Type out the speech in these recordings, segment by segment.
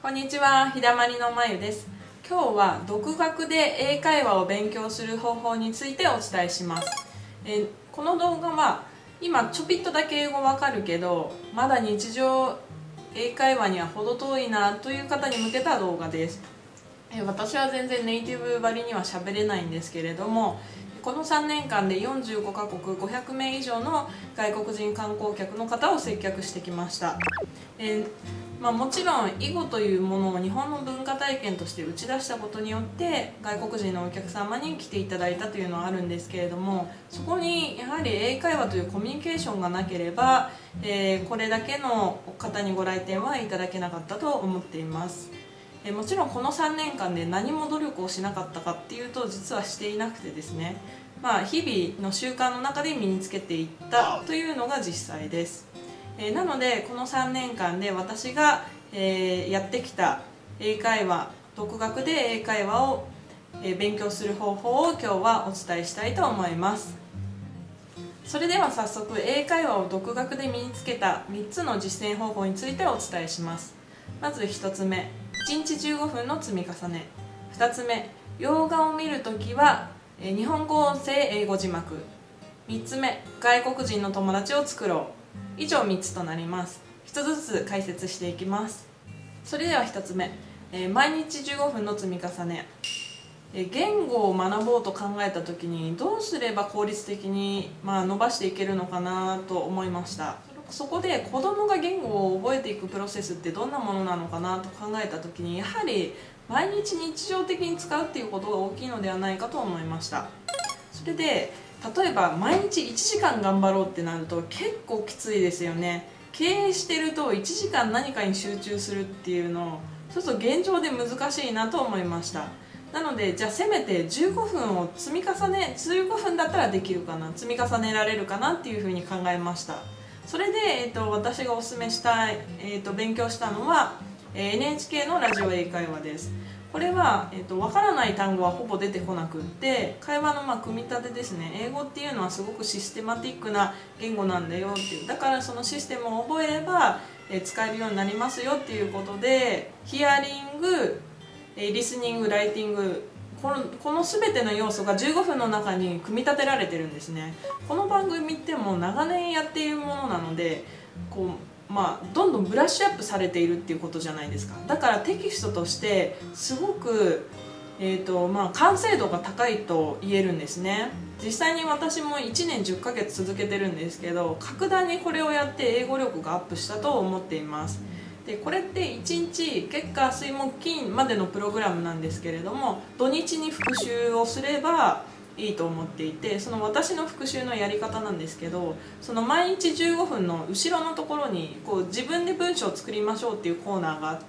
こんにちは、ひだまりのまゆです。今日は独学で英会話を勉強する方法についてお伝えします。この動画は今ちょびっとだけ英語わかるけどまだ日常英会話には程遠いなという方に向けた動画です。私は全然ネイティブばりには喋れないんですけれども、この3年間で45カ国500名以上の外国人観光客の方を接客してきました。もちろん囲碁というものを日本の文化体験として打ち出したことによって外国人のお客様に来ていただいたというのはあるんですけれども、そこにやはり英会話というコミュニケーションがなければ、これだけの方にご来店はいただけなかったと思っています。もちろんこの3年間で何も努力をしなかったかっていうと実はしていなくてですね、日々の習慣の中で身につけていったというのが実際です。なのでこの3年間で私がやってきた英会話、独学で英会話を勉強する方法を今日はお伝えしたいと思います。それでは早速英会話を独学で身につけた3つの実践方法についてお伝えします。まず1つ目、1日15分の積み重ね。2つ目、洋画を見るときは日本語音声英語字幕。3つ目、外国人の友達を作ろう。以上3つとなります。1つずつ解説していきます。それでは1つ目、毎日15分の積み重ね。言語を学ぼうと考えた時にどうすれば効率的に伸ばしていけるのかなと思いました。そこで子どもが言語を覚えていくプロセスってどんなものなのかなと考えた時に、やはり毎日日常的に使うっていうことが大きいのではないかと思いました。それで例えば毎日1時間頑張ろうってなると結構きついですよね。経営してると1時間何かに集中するっていうのちょっと現状で難しいなと思いました。なのでじゃあせめて15分を積み重ね、15分だったらできるかな、積み重ねられるかなっていうふうに考えました。それで、私がおすすめしたい、勉強したのは、NHK のラジオ英会話です。これは、わからない単語はほぼ出てこなくって、会話の組み立てですね。英語っていうのはすごくシステマティックな言語なんだよっていう、だからそのシステムを覚えれば、使えるようになりますよっていうことで、ヒアリング、リスニング、ライティング、この全ての要素が15分の中に組み立てられてるんですね。この番組ってもう長年やっているものなのでどんどんブラッシュアップされているっていうことじゃないですか。だからテキストとしてすごく、完成度が高いと言えるんですね。実際に私も1年10ヶ月続けてるんですけど、格段にこれをやって英語力がアップしたと思っています。でこれって1日月火水木金までのプログラムなんですけれども、土日に復習をすればいいと思っていて、その私の復習のやり方なんですけど、その毎日15分の後ろのところに自分で文章を作りましょうっていうコーナーがあって、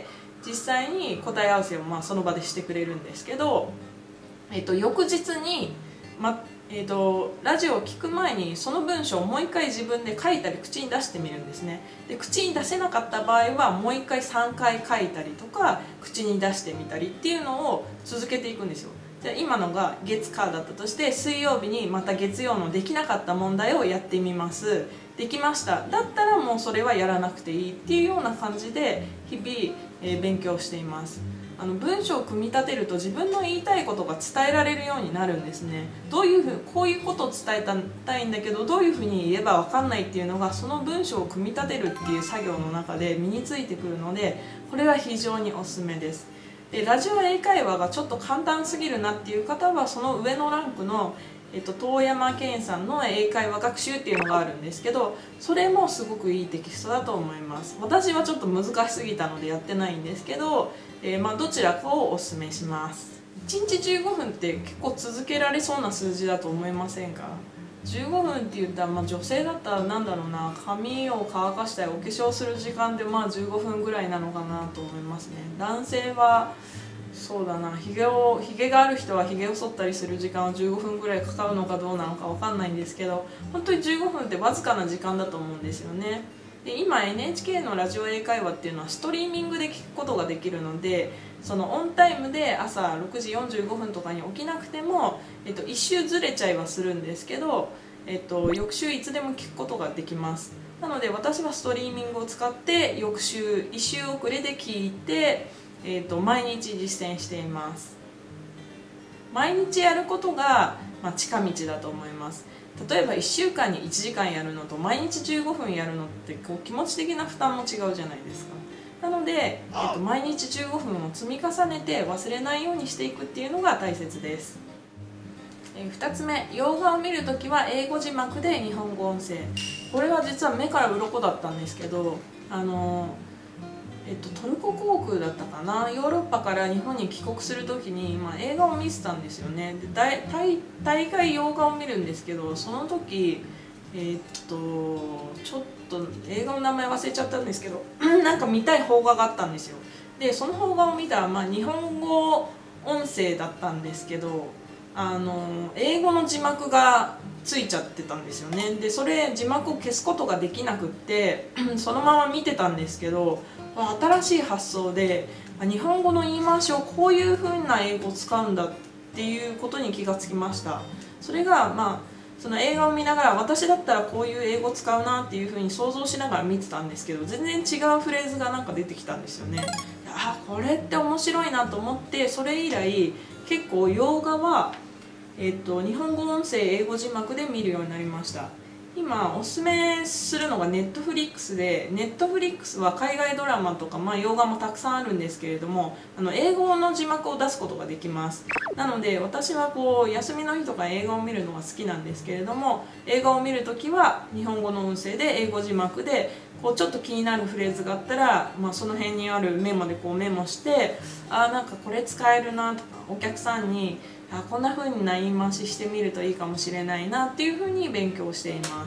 実際に答え合わせをその場でしてくれるんですけど、翌日に、ラジオを聞く前にその文章をもう一回自分で書いたり口に出してみるんですね。で口に出せなかった場合はもう一回3回書いたりとか口に出してみたりっていうのを続けていくんですよ。じゃあ今のが月火だったとして、水曜日にまた月曜のできなかった問題をやってみます。できました。だったらもうそれはやらなくていいっていうような感じで日々、勉強しています。文章を組み立てると自分の言いたいことが伝えられるようになるんですね。こういうことを伝えたいんだけどどういうふうに言えば分かんないっていうのがその文章を組み立てるっていう作業の中で身についてくるので、これは非常におすすめです。でラジオ英会話がちょっと簡単すぎるなっていう方はその上のランクの遠山健さんの英会話学習っていうのがあるんですけど、それもすごくいいテキストだと思います。私はちょっと難しすぎたのでやってないんですけど、どちらかをおすすめします。1日15分って結構続けられそうな数字だと思いませんか？15分って言ったら、女性だったら髪を乾かしたりお化粧する時間で15分ぐらいなのかなと思いますね。男性はそうだな、ひげがある人はひげを剃ったりする時間は15分ぐらいかかるのかどうなのか分かんないんですけど、本当に15分ってわずかな時間だと思うんですよね。で今 NHK のラジオ英会話っていうのはストリーミングで聞くことができるので、そのオンタイムで朝6時45分とかに起きなくても、1週ずれちゃいはするんですけど、翌週いつでも聞くことができます。 なので私はストリーミングを使って翌週1週遅れで聞いて、毎日実践しています。毎日やることが、近道だと思います。例えば1週間に1時間やるのと毎日15分やるのって気持ち的な負担も違うじゃないですか。なので、毎日15分を積み重ねて忘れないようにしていくっていうのが大切です。2つ目、洋画を見るときは英語字幕で日本語音声。これは実は目から鱗だったんですけど、トルコ航空だったかな、ヨーロッパから日本に帰国するときに、映画を見てたんですよね。で大概洋画を見るんですけど、その時ちょっと映画の名前忘れちゃったんですけどなんか見たい邦画があったんですよ。でその邦画を見たら、日本語音声だったんですけど、英語の字幕がついちゃってたんですよね。でそれ字幕を消すことができなくってそのまま見てたんですけど、新しい発想で日本語の言い回しをこういう風な英語を使うんだっていうことに気がつきました。それがその映画を見ながら、私だったらこういう英語を使うなっていう風に想像しながら見てたんですけど、全然違うフレーズがなんか出てきたんですよね。これって面白いなと思って、それ以来結構洋画は日本語音声英語字幕で見るようになりました。今おすすめするのがネットフリックスで、ネットフリックスは海外ドラマとか、洋画もたくさんあるんですけれども、英語の字幕を出すことができます。なので私は休みの日とか映画を見るのが好きなんですけれども、映画を見るときは日本語の音声で英語字幕で、ちょっと気になるフレーズがあったら、その辺にあるメモでメモして、なんかこれ使えるなとか、お客さんにこんな風な言い回ししてみるといいかもしれないなっていう風に勉強しています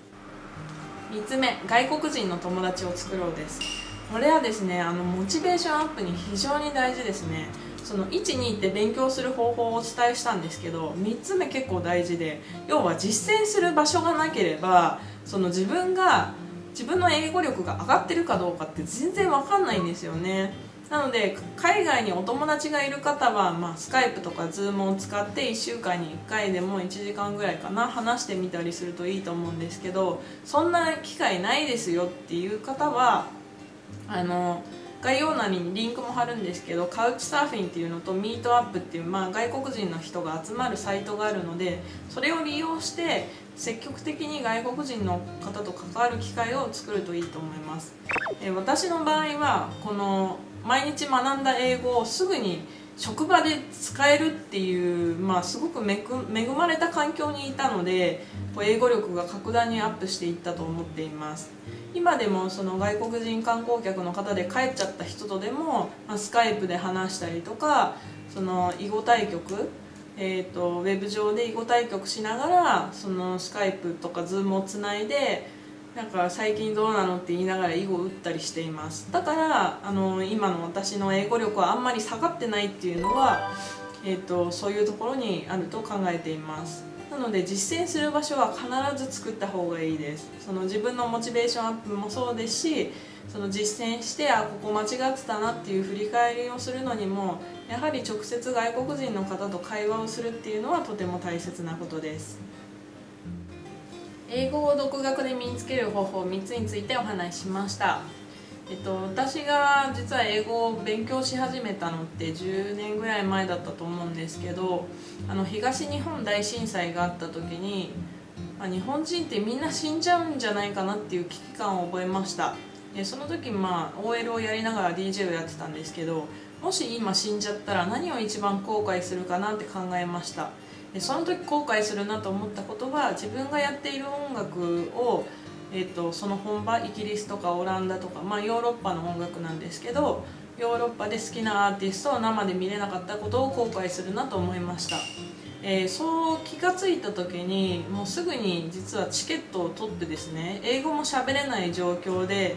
。3つ目、外国人の友達を作ろうです。これはですね、モチベーションアップに非常に大事ですね。その1、2って勉強する方法をお伝えしたんですけど、3つ目結構大事で、要は実践する場所がなければ、その自分の英語力が上がってるかどうかって全然わかんないんですよね。なので海外にお友達がいる方は、スカイプとかズームを使って1週間に1回でも1時間ぐらいかな話してみたりするといいと思うんですけど、そんな機会ないですよっていう方は概要欄にリンクも貼るんですけど、カウチサーフィンっていうのとミートアップっていう、外国人の人が集まるサイトがあるので、それを利用して積極的に外国人の方と関わる機会を作るといいと思います。私の場合はこの毎日学んだ英語をすぐに職場で使えるっていう、すごく恵まれた環境にいたので、英語力が格段にアップしていったと思っています。今でもその外国人観光客の方で帰っちゃった人とでも、スカイプで話したりとか、その囲碁対局、ウェブ上で囲碁対局しながらそのスカイプとかズームをつないで、なんか最近どうなのって言いながら囲碁を打ったりしています。だから今の私の英語力はあんまり下がってないっていうのは、そういうところにあると考えています。なので実践する場所は必ず作った方がいいです。その自分のモチベーションアップもそうですし、その実践してここ間違ってたなっていう振り返りをするのにも、やはり直接外国人の方と会話をするっていうのはとても大切なことです。英語を独学で身につける方法3つについてお話ししました。私が実は英語を勉強し始めたのって10年ぐらい前だったと思うんですけど、東日本大震災があった時に、日本人ってみんな死んじゃうんじゃないかなっていう危機感を覚えました。その時OL をやりながら DJ をやってたんですけど、もし今死んじゃったら何を一番後悔するかなって考えました。その時後悔するなと思ったことは、自分がやっている音楽をその本場イギリスとかオランダとか、ヨーロッパの音楽なんですけど、ヨーロッパで好きなアーティストを生で見れなかったことを後悔するなと思いました。そう気がついた時にもうすぐに実はチケットを取ってですね、英語も喋れない状況で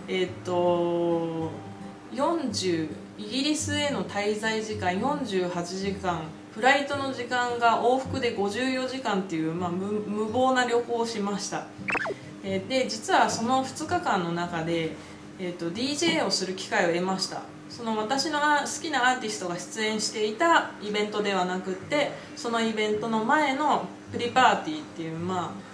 イギリスへの滞在時間48時間、フライトの時間が往復で54時間っていう、無謀な旅行をしました。で実はその2日間の中で、DJ をする機会を得ました。その私の好きなアーティストが出演していたイベントではなくって、そのイベントの前のプリパーティーっていう、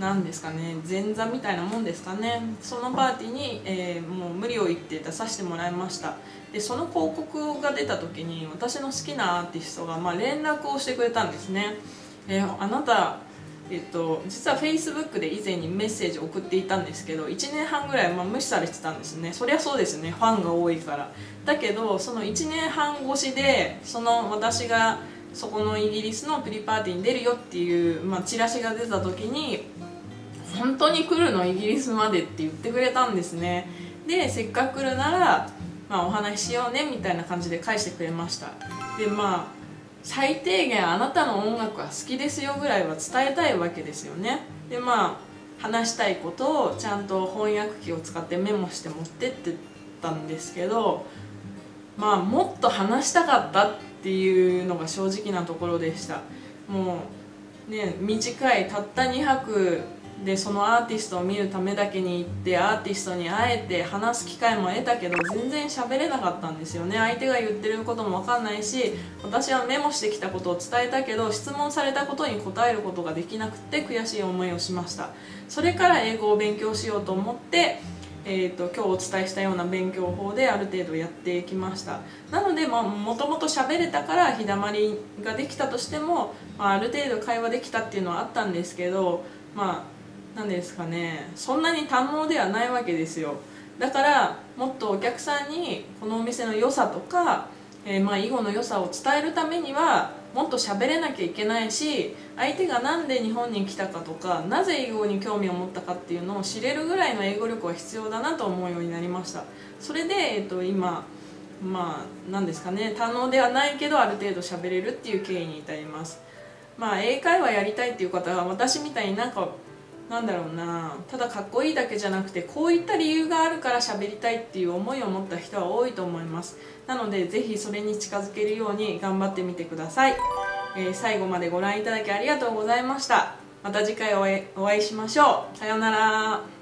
なんですかね、前座みたいなもんですかね。そのパーティーに、もう無理を言って出させてもらいました。でその広告が出た時に私の好きなアーティストが、連絡をしてくれたんですね。あなた、実は Facebook で以前にメッセージを送っていたんですけど、1年半ぐらい無視されてたんですね。そりゃそうですね、ファンが多いから。だけどその1年半越しで私がそこのイギリスのプリパーティーに出るよっていう、チラシが出た時に本当に来るのイギリスまでって言ってくれたんですね。でせっかく来るなら、お話ししようねみたいな感じで返してくれました。で最低限あなたの音楽は好きですよぐらいは伝えたいわけですよね。で話したいことをちゃんと翻訳機を使ってメモして持ってってたんですけど、もっと話したかったっていうのが正直なところでした。もうね、短いたった2泊でそのアーティストを見るためだけに行ってアーティストに会えて話す機会も得たけど全然喋れなかったんですよね。相手が言ってることも分かんないし、私はメモしてきたことを伝えたけど質問されたことに答えることができなくて悔しい思いをしました。それから英語を勉強しようと思って今日お伝えしたような勉強法である程度やってきました。なのでもともと喋れたから日だまりができたとしても、ある程度会話できたっていうのはあったんですけど、なんですかね、そんなに堪能ではないわけですよ。だからもっとお客さんにこのお店の良さとか、囲碁の良さを伝えるためにはもっと喋れなきゃいけないし、相手がなんで日本に来たかとかなぜ囲碁に興味を持ったかっていうのを知れるぐらいの英語力は必要だなと思うようになりました。それで、今なんですかね、堪能ではないけどある程度喋れるっていう経緯に至ります。英会話やりたいっていう方は私みたいになんだろうな、ただかっこいいだけじゃなくてこういった理由があるから喋りたいっていう思いを持った人は多いと思います。なのでぜひそれに近づけるように頑張ってみてください。最後までご覧いただきありがとうございました。また次回お会いしましょう。さようなら。